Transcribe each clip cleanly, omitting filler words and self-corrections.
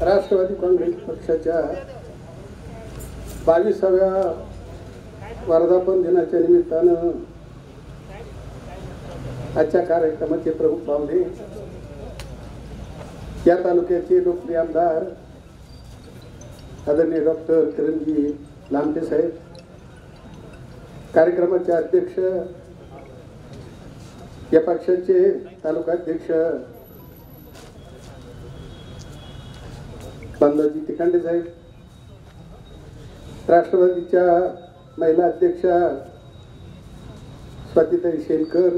राष्ट्रवादी काँग्रेस पक्षाच्या 22व्या वर्धापन दिनाच्या निमित्तानं आजच्या कार्यक्रमाचे प्रमुख पाहुणे या तालुक्याचे लोकप्रिय आमदार आदरणीय डॉक्टर किरणजी लांबटे साहेब, कार्यक्रमाचे अध्यक्ष या पक्षाचे तालुकाध्यक्ष बांधाजी तिकांडे साहेब, राष्ट्रवादीच्या महिला अध्यक्षा स्वातीताई शेनकर,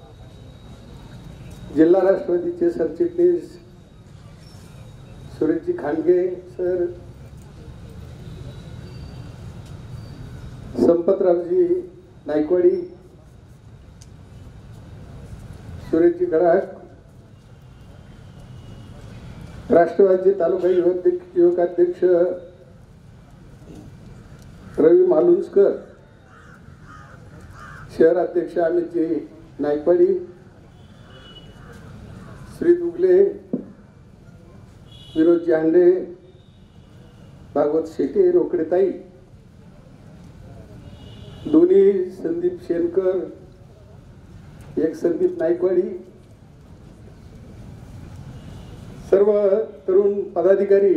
जिल्हा राष्ट्रवादीचे सरचिटणीस सुरेशजी खांडगे सर, संपतरावजी नायकवाडी, सुरेशजी गडाख, राष्ट्रवादी तालुका युवकाध्यक्ष रवी मालुंजकर, शहर अध्यक्ष अमितजी नायकवाडी, श्री दुगले, विनोदजी हांडे, भागवत शेटे, रोकडेताई, दोन्ही संदीप शेनकर, एक संदीप नायकवाडी, सर्व तरुण पदाधिकारी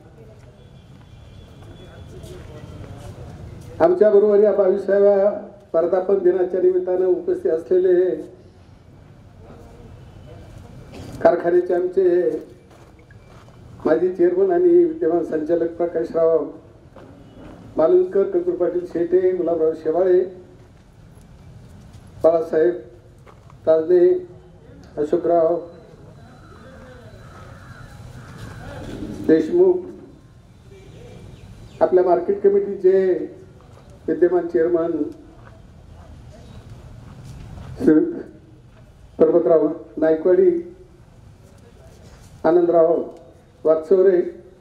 आमच्या बरोबर या 22व्या वर्धापन दिनाच्या निमित्तानं उपस्थित असलेले कारखान्याचे आमचे माजी चेअरमन आणि विद्यमान संचालक प्रकाशराव मालुंजकर, कपूर पाटील शेटे, गुलाबराव शेवाळे, बाळासाहेब ताजने, अशोकराव देशमुख, आपल्या मार्केट कमिटीचे विद्यमान चेअरमन श्री पर्वतराव नायकवाडी, आनंदराव वागचौरे,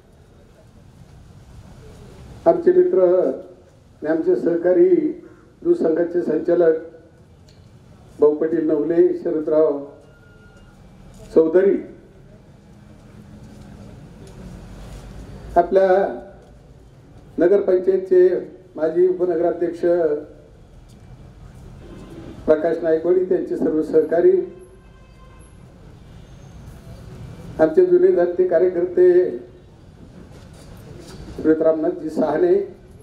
आमचे मित्र आणि आमचे सहकारी दूध संघाचे संचालक भाऊ पाटील नवले, शरदराव चौधरी, आपल्या नगरपंचायतचे माजी उपनगराध्यक्ष प्रकाश नायकवाडी, त्यांचे सर्व सहकारी, आमचे जुने जाते कार्यकर्ते रामनाथजी सहाने,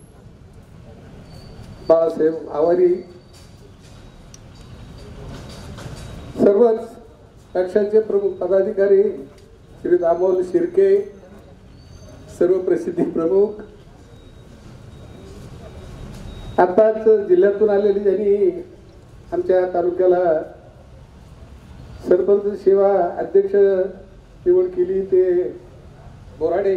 बाळासाहेब आवारी, सर्वच पक्षाचे प्रमुख पदाधिकारी, श्री दामोल शिर्के, सर्व प्रसिद्धी प्रमुख, आताच जिल्ह्यातून आलेली ज्यांनी आमच्या तालुक्याला सरपंच सेवा अध्यक्ष निवड केली ते बोराडे,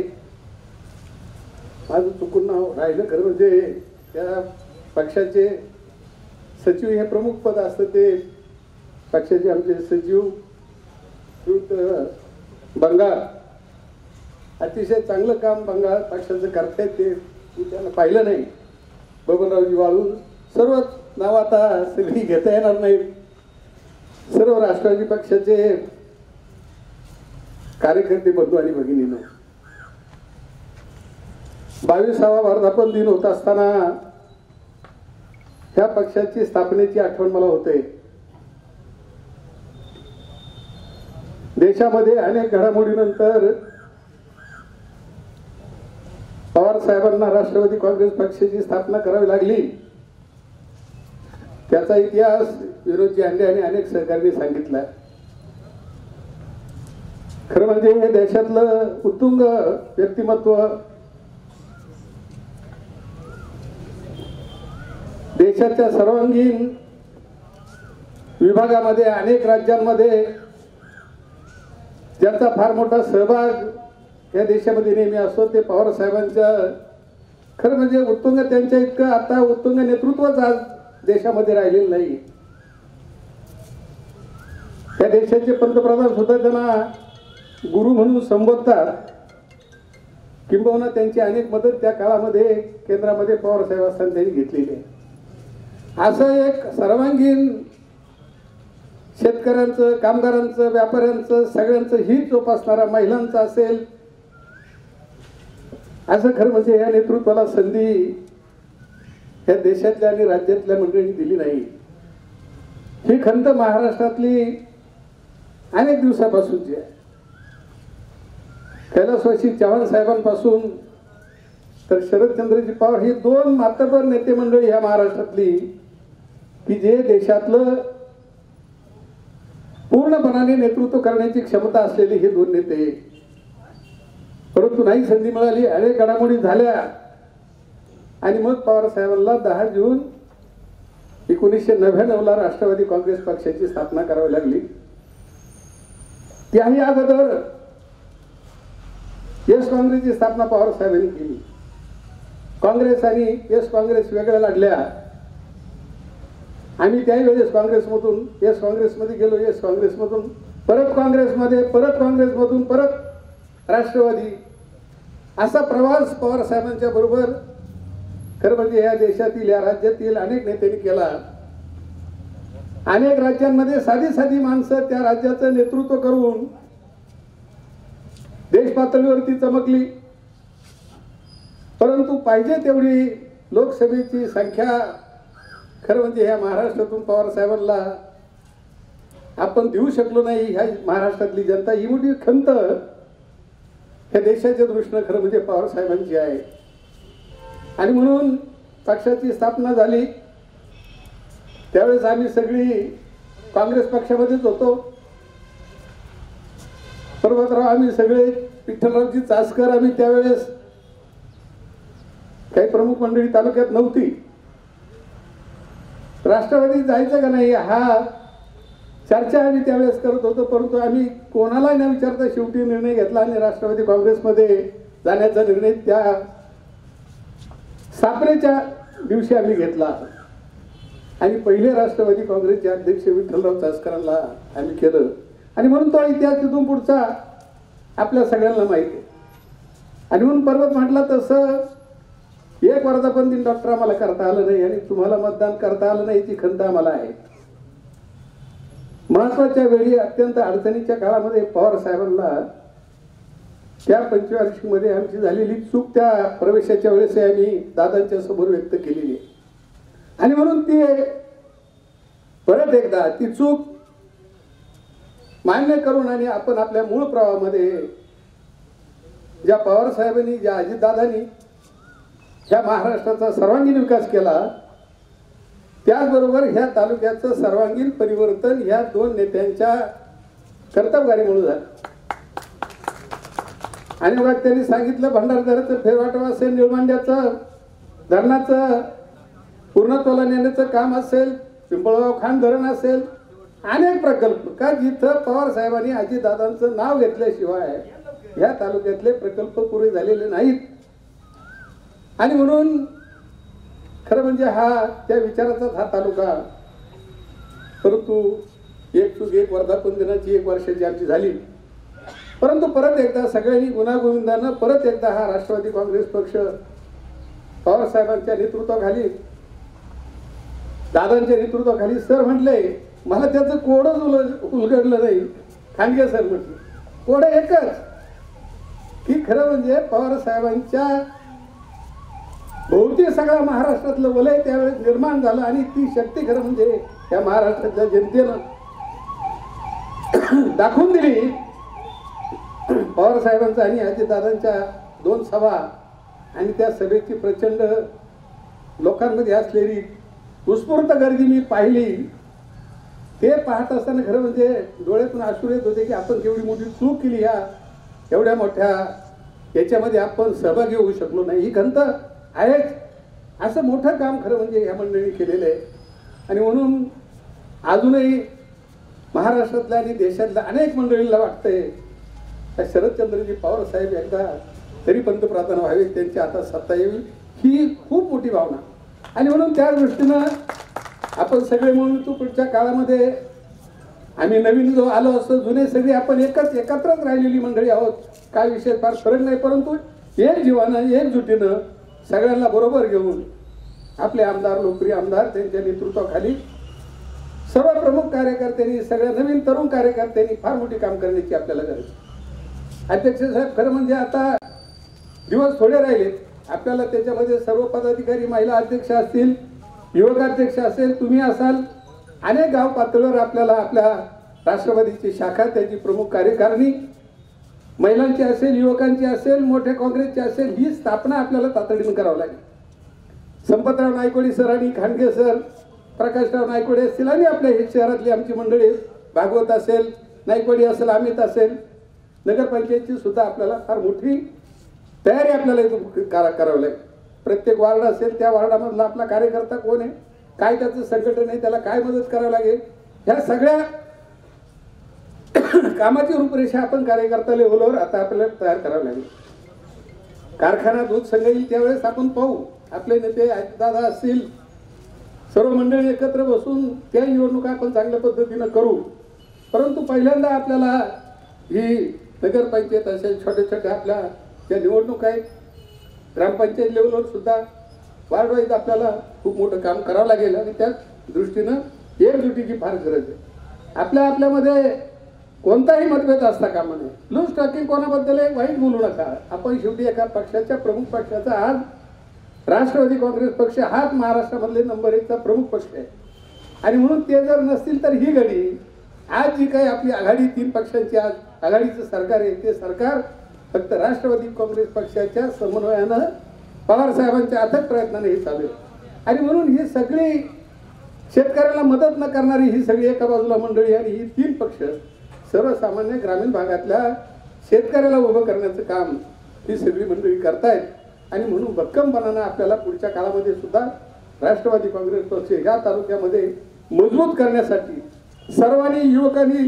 माझं चुकून नाव राहिलं खरं म्हणजे त्या पक्षाचे सचिव हे प्रमुख पद असतं, ते पक्षाचे आमचे सचिव बंगाल, अतिशय चांगलं काम बंगाल पक्षाचं करतायत, ते मी त्यांना पाहिलं नाही, बबनरावजी वाळून, सर्वच नाव आता सगळी घेता येणार नाहीत, सर्व राष्ट्रवादी पक्षाचे कार्यकर्ते बंधू आणि भगिनींनो, 22वा वर्धापन दिन होत असताना ह्या पक्षाची स्थापनेची आठवण मला होते. देशामध्ये अनेक घडामोडीनंतर पवार साहेबांना राष्ट्रवादी काँग्रेस पक्षाची स्थापना करावी लागली. त्याचा इतिहास विनोदजी हांडे आणि अनेक सहकाऱ्यांनी सांगितला. खरं म्हणजे हे देशातलं उत्तुंग व्यक्तिमत्व, देशाच्या सर्वांगीण विभागामध्ये अनेक राज्यांमध्ये ज्यांचा फार मोठा सहभाग या देशामध्ये नेहमी असतो, ते पवार साहेबांच्या खरं म्हणजे उत्तुंग, त्यांच्या इतकं आता उत्तुंग नेतृत्वच आज देशामध्ये राहिलेलं नाही. त्या देशाचे पंतप्रधान सुद्धा त्यांना गुरु म्हणून संबोधतात, किंबहुना त्यांची अनेक मदत त्या काळामध्ये केंद्रामध्ये पवार साहेब असताना त्यांनी घेतलेली आहे. असं एक सर्वांगीण शेतकऱ्यांचं, कामगारांचं, व्यापाऱ्यांचं, सगळ्यांचं हित जोपासणारा, महिलांचं असेल, असं खरं म्हणजे या नेतृत्वाला संधी या देशातल्या आणि राज्यातल्या मंडळींनी दिली नाही. ही खंत महाराष्ट्रातली अनेक दिवसापासूनची आहे. कैलासवासी चव्हाण साहेबांपासून तर शरदचंद्रजी पवार ही दोन मातबर नेते मंडळी ह्या महाराष्ट्रातली की जे देशातलं पूर्णपणाने नेतृत्व करण्याची क्षमता असलेले हे दोन नेते. परंतु नाही संधी मिळाली, अनेक घडामोडी झाल्या आणि मग पवार साहेबांना 10 जून 1999 राष्ट्रवादी काँग्रेस पक्षाची स्थापना करावी लागली. त्याही अगोदर येस काँग्रेसची स्थापना पवार साहेबांनी केली. काँग्रेस आणि येस काँग्रेस वेगळ्या लढल्या. आम्ही त्याही वेळेस काँग्रेसमधून येस काँग्रेसमध्ये गेलो, येस काँग्रेसमधून परत काँग्रेसमध्ये, परत काँग्रेसमधून परत राष्ट्रवादी, असा प्रवास पवार साहेबांच्या बरोबर खरं म्हणजे या देशातील या राज्यातील अनेक नेत्यांनी केला. अनेक राज्यांमध्ये साधी साधी माणसं त्या राज्याचं नेतृत्व करून देश पातळीवरती चमकली. परंतु पाहिजे तेवढी लोकसभेची संख्या खरं म्हणजे ह्या महाराष्ट्रातून पवार साहेबांना आपण देऊ शकलो नाही. ह्या महाराष्ट्रातली जनता ही मोठी खंत ह्या देशाच्या दृष्टीनं खरं म्हणजे पवार साहेबांची आहे. आणि म्हणून पक्षाची स्थापना झाली. त्यावेळेस आम्ही सगळी काँग्रेस पक्षामध्येच होतो. पर्वतराव आम्ही सगळे, विठ्ठलरावजी चासकर, आम्ही त्यावेळेस काही प्रमुख मंडळी तालुक्यात नव्हती. राष्ट्रवादी जायचं का नाही हा चर्चा आम्ही त्यावेळेस करत होतो. परंतु आम्ही कोणालाही न विचारता शेवटी निर्णय घेतला आणि राष्ट्रवादी काँग्रेसमध्ये जाण्याचा निर्णय त्या स्थापनेच्या दिवशी आम्ही घेतला. आणि पहिले राष्ट्रवादी काँग्रेसचे अध्यक्ष विठ्ठलराव चासकरांना आम्ही केलं. आणि म्हणून तो इतिहास तिथून पुढचा आपल्या सगळ्यांना माहिती आहे. आणि म्हणून पर्वत म्हटला तसं एक वर्धापन दिन डॉक्टर आम्हाला करता आलं नाही आणि तुम्हाला मतदान करता आलं नाही याची खंत आम्हाला आहे. महत्वाच्या वेळी अत्यंत अडचणीच्या काळामध्ये पवार साहेबांना त्या 25 मध्ये आमची झालेली चूक त्या प्रवेशाच्या वेळेस आम्ही दादांच्या समोर व्यक्त केलेली आहे. आणि म्हणून ती परत एकदा ती चूक मान्य करून आणि आपण आपल्या मूळ प्रवाहामध्ये ज्या पवार साहेबांनी, ज्या अजितदादांनी ह्या महाराष्ट्राचा सर्वांगीण विकास केला, त्याचबरोबर ह्या तालुक्याचं सर्वांगीण परिवर्तन ह्या दोन नेत्यांच्या कर्तबगारीमुळे झालं. आणि मग त्यांनी सांगितलं भंडारदऱ्याचं फेरवाटव असेल, निळमांड्याचं धरणाचं पूर्णत्वाला नेण्याचं काम असेल, पिंपळगाव खान धरण असेल, अनेक प्रकल्प का जिथं पवार साहेबांनी अजितदादांचं नाव घेतल्याशिवाय ह्या तालुक्यातले प्रकल्प पुरे झालेले नाहीत. आणि म्हणून खरं म्हणजे हा त्या विचाराचाच हा तालुका. परंतु एक चूक, एक वर्धापन दिनाची 1 वर्षाची आमची झाली. परंतु परत एकदा सगळ्यांनी गुणागोविंदानं परत एकदा हा राष्ट्रवादी काँग्रेस पक्ष पवार साहेबांच्या नेतृत्वाखाली, दादांच्या नेतृत्वाखाली, सर म्हटले मला त्याचं कोडच उलगडलं नाही. खांडगे सर म्हटलं कोड एकच की खरं म्हणजे पवार साहेबांच्या भोवती सगळा महाराष्ट्रातलं वलय त्यावेळेस निर्माण झालं आणि ती शक्ती खरं म्हणजे या महाराष्ट्रातल्या जनतेनं दाखवून दिली. पवार साहेबांचा आणि अजितदादांच्या 2 सभा आणि त्या सभेची प्रचंड लोकांमध्ये असलेली उत्स्फूर्त गर्दी मी पाहिली. ते पाहत असताना खरं म्हणजे डोळ्यातून अश्रू येत होते की आपण केवढी मोठी चूक केली, ह्या एवढ्या मोठ्या याच्यामध्ये आपण सहभागी होऊ शकलो नाही. ही खंत आहेच. असं मोठं काम खरं म्हणजे या मंडळींनी केलेलं आहे. आणि म्हणून अजूनही महाराष्ट्रातल्या आणि देशातल्या अनेक मंडळींना वाटतंय शरदचंद्रजी पवार साहेब एकदा तरी पंतप्रधान व्हावे, त्यांच्या हातात सत्ता यावी, ही खूप मोठी भावना. आणि म्हणून त्या दृष्टीनं आपण सगळे म्हणून तू पुढच्या काळामध्ये आम्ही नवीन जो आलो असतो, जुने सगळे आपण एकत्रच राहिलेली मंडळी आहोत. काय विषय फार फरक नाही, परंतु एक जीवानं एकजुटीनं सगळ्यांना बरोबर घेऊन आपले आमदार, लोकप्रिय आमदार, त्यांच्या नेतृत्वाखाली सर्व प्रमुख कार्यकर्त्यांनी, सगळ्या नवीन तरुण कार्यकर्त्यांनी फार मोठी काम करण्याची आपल्याला गरज. अध्यक्ष साहेब खरं म्हणजे आता दिवस थोडे राहिले. आपल्याला त्याच्यामध्ये सर्व पदाधिकारी, महिला अध्यक्ष असतील, युवक अध्यक्ष असेल, तुम्ही असाल, अनेक गाव पातळीवर आपल्याला आपल्या राष्ट्रवादीची शाखा, त्याची प्रमुख कार्यकारिणी, महिलांची असेल, युवकांची असेल, मोठ्या काँग्रेसची असेल, ही स्थापना आपल्याला तातडीने करावं लागेल. संपतराव नायकोडी सर आणि खांडगे सर, प्रकाशराव नायकोडे असतील आणि आपल्या हे शहरातली आमची मंडळी, भागवत असेल, नायकोडी असेल, अमित असेल, नगरपंचायतची सुद्धा आपल्याला फार मोठी तयारी आपल्याला इथून करावं लागेल. प्रत्येक वार्ड असेल, त्या वार्डामधला आपला कार्यकर्ता कोण आहे, काय त्याचं संघटन आहे, त्याला काय मदत करावं लागेल, ह्या सगळ्या कामाची रूपरेषा आपण कार्यकर्ता लेवलवर आता आपल्याला तयार करावं लागेल. कारखाना दूध संघ येईल त्यावेळेस आपण पाहू. आपले नेते दादा असतील, सर्व मंडळी एकत्र बसून त्या निवडणुका आपण चांगल्या पद्धतीनं करू. परंतु पहिल्यांदा आपल्याला ही नगरपंचायत असेल, छोट्या छोट्या आपल्या ज्या निवडणूक आहेत, ग्रामपंचायत लेवलवर सुद्धा वार्ड वाईज आपल्याला खूप मोठं काम करावं लागेल आणि त्या दृष्टीनं एकजुटीची फार गरज आहे. आपल्यामध्ये कोणताही मतभेद असता कामा नये. लूज टॉकिंग कोणाबद्दल वाईट बोलू नका. आपण शेवटी एका पक्षाच्या, प्रमुख पक्षाचा, आज राष्ट्रवादी काँग्रेस पक्ष हाच महाराष्ट्रामधले नंबर 1चा प्रमुख पक्ष आहे आणि म्हणून ते जर नसतील तर ही घडी, आज जी काही आपली आघाडी, 3 पक्षांची आज आघाडीचं सरकार आहे, ते सरकार फक्त राष्ट्रवादी काँग्रेस पक्षाच्या समन्वयानं, पवार साहेबांच्या अथक प्रयत्नाने हे चालू आहे. आणि म्हणून ही सगळी शेतकऱ्याला मदत न करणारी ही सगळी एका बाजूला मंडळी आणि ही 3 पक्ष सर्वसामान्य ग्रामीण भागातल्या शेतकऱ्याला उभं करण्याचं काम ही सगळी मंडळी करतायत. आणि म्हणून भक्कमपणानं आपल्याला पुढच्या काळामध्ये सुद्धा राष्ट्रवादी काँग्रेस पक्ष या तालुक्यामध्ये मजबूत करण्यासाठी सर्वांनी, युवकांनी,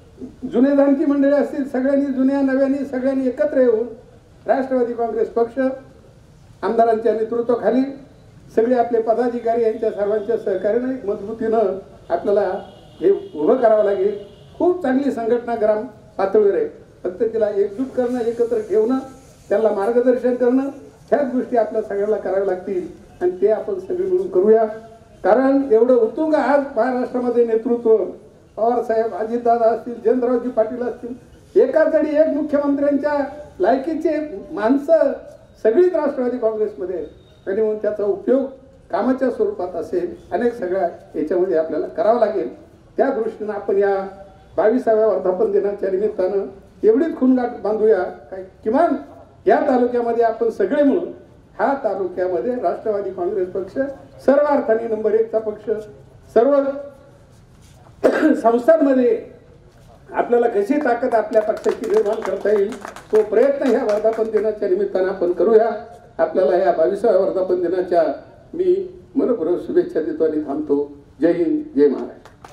जुने जाणती मंडळी असतील, सगळ्यांनी, जुन्या नव्यानी सगळ्यांनी एकत्र येऊन राष्ट्रवादी काँग्रेस पक्ष आमदारांच्या नेतृत्वाखाली सगळे आपले पदाधिकारी यांच्या सर्वांच्या सहकार्याने मजबूतीनं आपल्याला हे उभं करावं लागेल. खूप चांगली संघटना ग्राम पातळीवर आहे. फक्त तिला एकजूट करणं, एकत्र ठेवणं, त्यांना मार्गदर्शन करणं, ह्याच गोष्टी आपल्या सगळ्यांना कराव्या लागतील आणि ते आपण सगळे मिळून करूया. कारण एवढं उत्तुंग आज महाराष्ट्रामध्ये नेतृत्व, पवार साहेब, अजितदादा असतील, जयंतरावजी पाटील असतील, एकाच आणि एक मुख्यमंत्र्यांच्या लायकीचे माणसं सगळीच राष्ट्रवादी काँग्रेसमध्ये आहेत आणि म्हणून त्याचा उपयोग कामाच्या स्वरूपात असेल, अनेक सगळ्या याच्यामध्ये आपल्याला करावं लागेल. त्या दृष्टीनं आपण या 22व्या वर्धापन दिनाच्या निमित्तानं एवढीच खूणगाठ बांधूया काय, किमान या तालुक्यामध्ये आपण सगळे मिळून ह्या तालुक्यामध्ये राष्ट्रवादी काँग्रेस पक्ष सर्व अर्थाने नंबर 1चा पक्ष, सर्व संस्थांमध्ये आपल्याला कशी ताकद आपल्या पक्षाची निर्माण करता येईल तो प्रयत्न ह्या वर्धापन दिनाच्या निमित्तानं आपण करूया. आपल्याला या 22व्या वर्धापन दिनाच्या मी मनपूर्वक शुभेच्छा देतो आणि थांबतो. जय हिंद, जय महाराष्ट्र.